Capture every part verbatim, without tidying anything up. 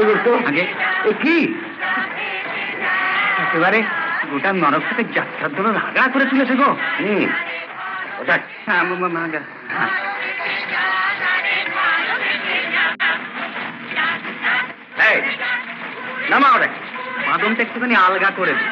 করতো আগে কি একেবারে গোটা নরক থেকে যাত্রার জন্য রাগা করে তুলেছে গো। হুম নামাও রে, মাদনটা একটুখানি আলগা করে দিই।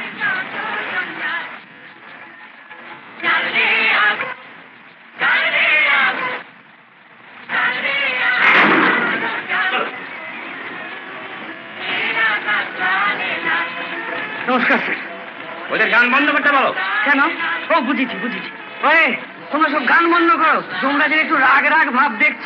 নমস্কার স্যার। ওদের গান বন্ধ করতে বলো। কেন? ও বুঝেছি বুঝেছি। ওই তোমরা সব গান বন্ধ করো, তোমরা যে একটু রাগ রাগ ভাব দেখছি।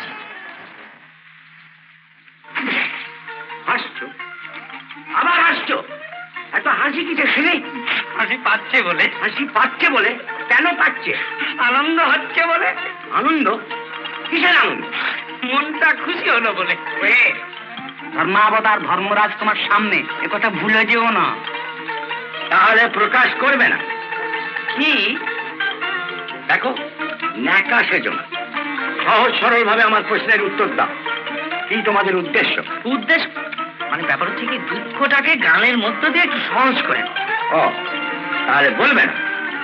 হাসছো, আবার হাসছো, এত হাসি কিসে শুনি? হাসি পাচ্ছে বলে। হাসি পাচ্ছে বলে? কেন পাচ্ছে? আনন্দ হচ্ছে বলে। আনন্দ? কিসের আনন্দ? মনটা খুশি হলো বলে। ধর্মাবতার ধর্মরাজ তোমার সামনে, একথা ভুলে যেও না। তাহলে প্রকাশ করবে না কি? দেখো ন্যাকা সেজো না, সহজ সরল ভাবে আমার প্রশ্নের উত্তর দাও। কি তোমাদের উদ্দেশ্য? উদ্দেশ্য মানে ব্যাপার হচ্ছে কি, দুঃখটাকে গানের মধ্য দিয়ে একটু সহজ করে। ও তাহলে বলবে না?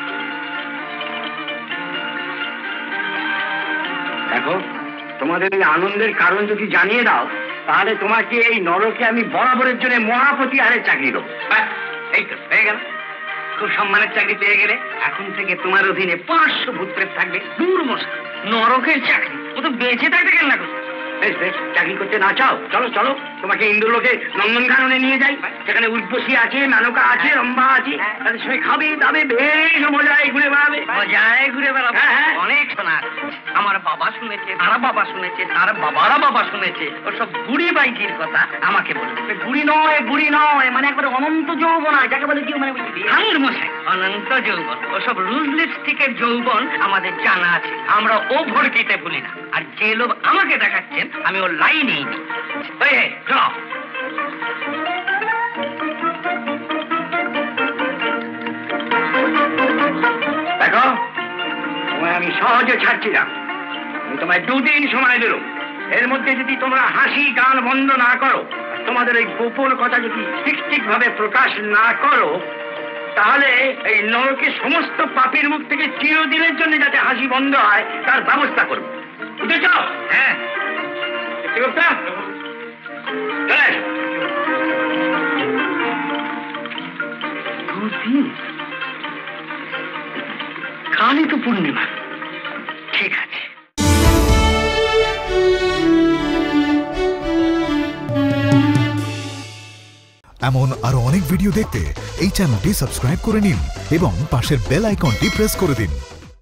দেখো তোমাদের এই আনন্দের কারণ যদি জানিয়ে দাও, তাহলে তোমাকে এই নরকে আমি বরাবরের জন্য মহাপতি হারে চাকরি দেবো। এই তো হয়ে গেল, খুব সম্মানের চাকরি পেয়ে গেলে। এখন থেকে তোমার অধীনে পাঁচশো ভূত প্রেত থাকবে। দূর মশা, নরকের চাকরি, ও তো বেঁচে থাকতে কেন না? চাকরি করতে না চাও? চলো চলো, তোমাকে ইন্দ্রলোকে নন্দনকাননে নিয়ে যাই। সেখানে উর্বশী আছে, মেনকা আছে, রম্ভা আছে, তাদের সঙ্গে খাবে দাবে, বেশ মজায় ঘুরে বেড়াবে। মজায় ঘুরে বেড়াবে অনেক শোনা। আমার বাবা শুনেছে, তারা বাবা শুনেছে, তার বাবারা বাবা শুনেছে। ওসব বুড়ি বাইজির কথা আমাকে বলবে। বুড়ি নয়, বুড়ি নয়, মানে একবারে অনন্ত যৌবন, যাকে বলে কি মানে ঠাকুর মশাই, অনন্ত যৌবন। ওসব রুজ লিপস্টিকের যৌবন আমাদের জানা আছে, আমরা ও ভরকিতে ভুলি না। আর যে লোক আমাকে দেখাচ্ছেন, আমি ওর লাইনেই নি। চলো দেখো, তোমায় আমি সহজে ছাড়ছি না। আমি তোমায় দুদিন সময় দিলাম। এর মধ্যে যদি তোমরা হাসি গান বন্ধ না করো, তোমাদের এই গোপন কথা যদি ঠিক ঠিক ভাবে প্রকাশ না করো, তাহলে এই নরকের সমস্ত পাপীর মুখ থেকে চিরদিনের জন্য যাতে হাসি বন্ধ হয় তার ব্যবস্থা করবো। বুঝেছ? হ্যাঁ কালই তো পূর্ণিমা। ঠিক আছে। এমন আরো অনেক ভিডিও দেখতে এই চ্যানেলটি সাবস্ক্রাইব করে নিন এবং পাশের বেল আইকনটি প্রেস করে দিন।